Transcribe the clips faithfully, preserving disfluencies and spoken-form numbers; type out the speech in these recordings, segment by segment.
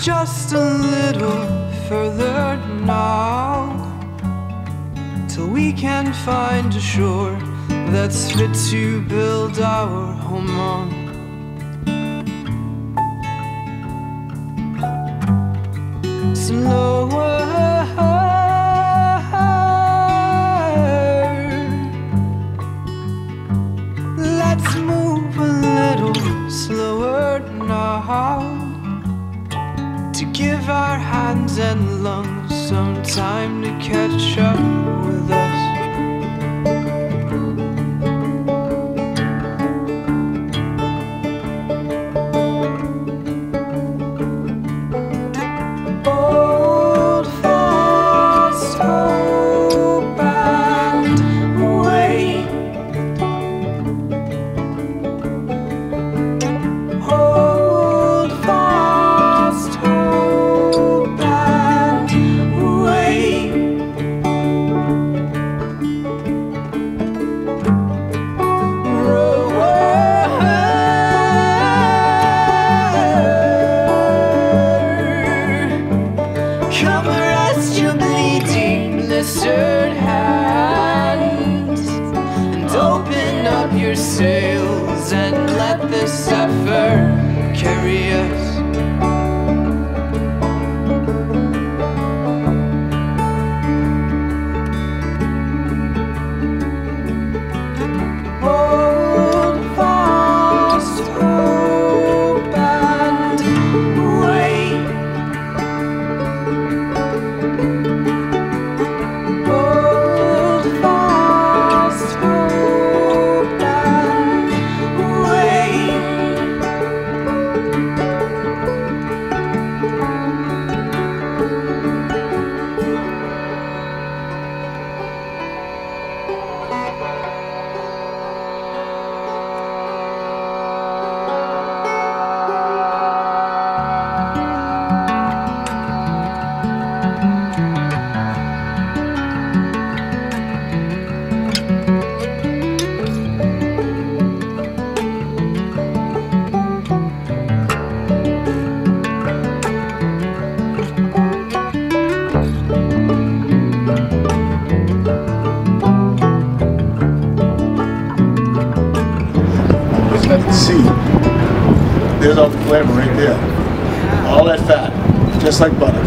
just a little further now, till we can find a shore that's fit to build our home on. Slower, let's move a little slower now, to give our hands and lungs some time to catch up with us. Hold fast, hope and wait. Hold fast, hope and wait. Row come rest your bleeding, blistered hands, and open up your sails and let the zephyr carry us. Hold fast, hope and wait. Hold fast, hope and wait. Just let it see. There's all the flavor right there. All that fat, just like butter.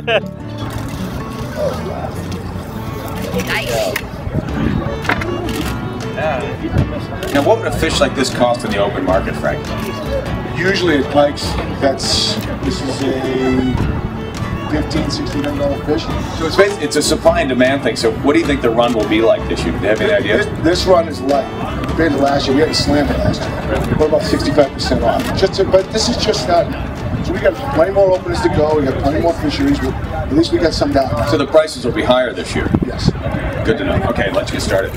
Now, what would a fish like this cost in the open market, Frank? Usually at Pike's, that's, this is a fifteen, sixteen hundred dollar fish. So it's basically, it's a supply and demand thing. So what do you think the run will be like this year? Do you have any idea? This, this run is light compared to last year. We had a Salmon last year. We're about sixty-five percent off. Just to, but this is just starting. So we got plenty more openings to go. We got plenty more fisheries. But at least we got some down. So the prices will be higher this year? Yes. Good to know. Okay, let's get started.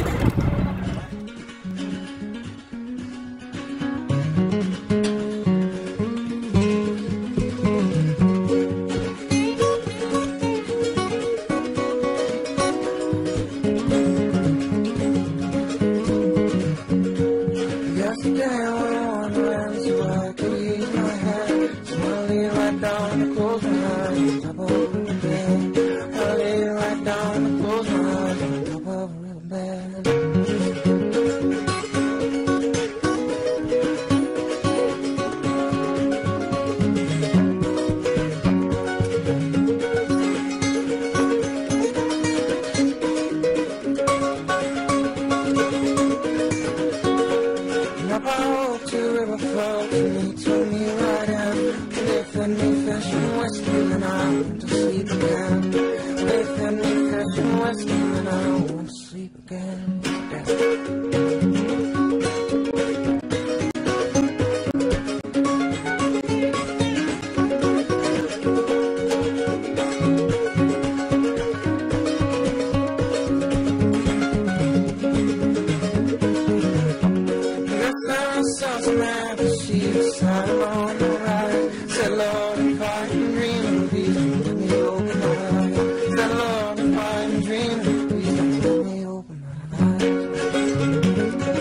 Yesterday I went on around so I could ease my head. So I lay right down and close my eyes on top of the bed. I lay right down and close my eyes on top of a real bed. Up I walked to the river front and he took me right in. They fed me fish and whiskey and I went to sleep again. They fed me fish and whiskey and I went to sleep again. Man, to see the sun on the rise. Said, Lord, if I can dream, please don't let me open my eyes. Said, Lord, if I can dream, please don't let me open my eyes.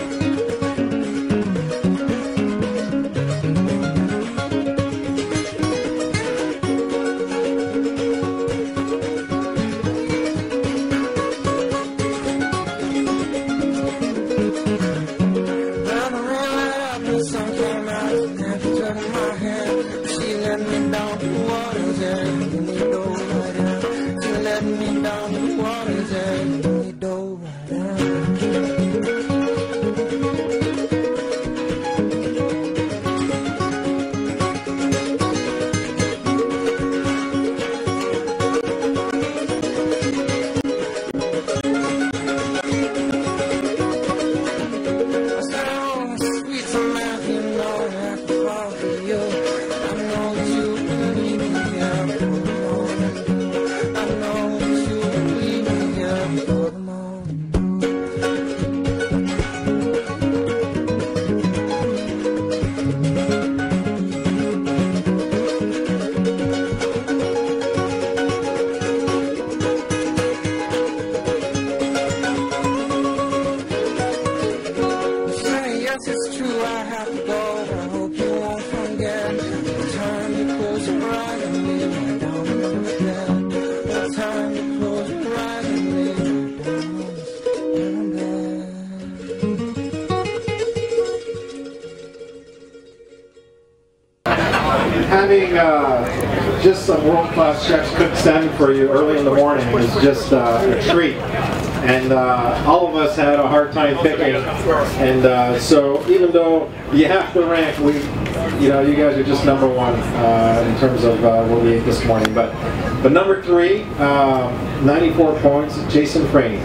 getting uh, just some world-class chefs cook salmon for you early in the morning is just uh, a treat. And uh, all of us had a hard time picking, and uh, so even though you have to rank, we, you know, you guys are just number one uh, in terms of uh, what we ate this morning. But, but number three, uh, ninety-four points, Jason Franey.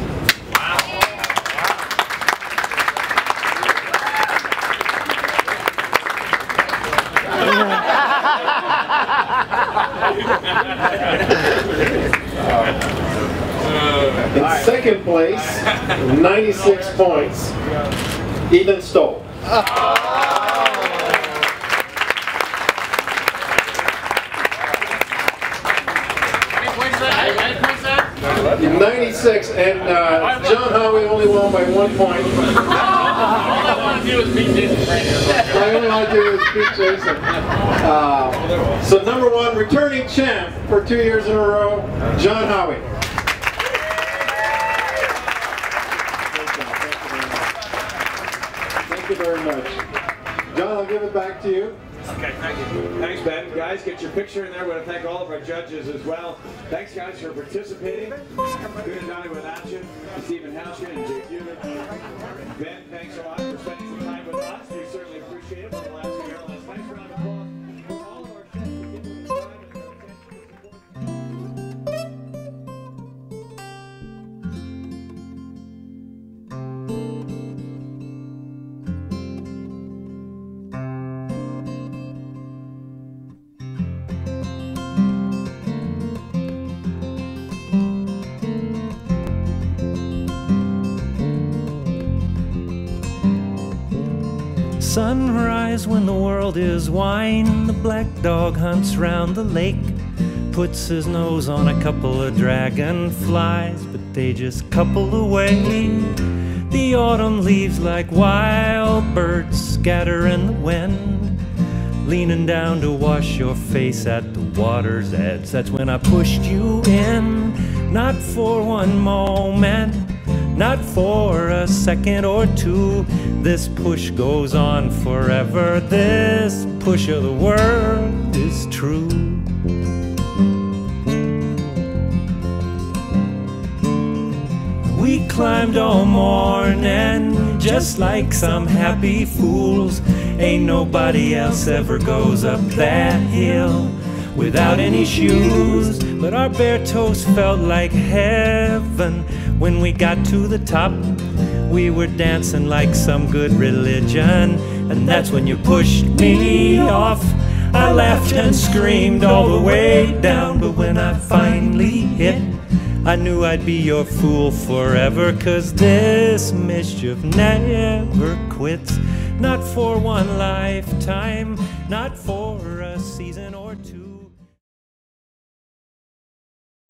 In second place, ninety-six points, Ethan Stoll. ninety-six, and uh, John Howie only won by one point. All I want to do is beat Jason. I only want to do is beat Jason. Uh, so number one, returning champ for two years in a row, John Howie. Thank you very much. John, I'll give it back to you. Okay, thank you. Thanks, Ben. Guys, get your picture in there. I want to thank all of our judges as well. Thanks, guys, for participating. Good and Donnie without you. Stephen Houshkin and Jake Hewitt. Ben, thanks a lot for spending some time with us. We certainly appreciate it for the last few airlines. Thanks for round of applause for all of our chefs for giving us time and their attention to support. Sunrise when the world is wine, the black dog hunts round the lake, puts his nose on a couple of dragonflies, but they just couple away. The autumn leaves like wild birds scatter in the wind, leaning down to wash your face at the water's edge. That's when I pushed you in, not for one moment, not for a second or two. This push goes on forever. This push of the world is true. We climbed all morning just like some happy fools. Ain't nobody else ever goes up that hill without any shoes. But our bare toes felt like heaven when we got to the top. We were dancing like some good religion, and that's when you pushed me off. I laughed and screamed all the way down, but when I finally hit, I knew I'd be your fool forever, 'cause this mischief never quits. Not for one lifetime, not for a season or two.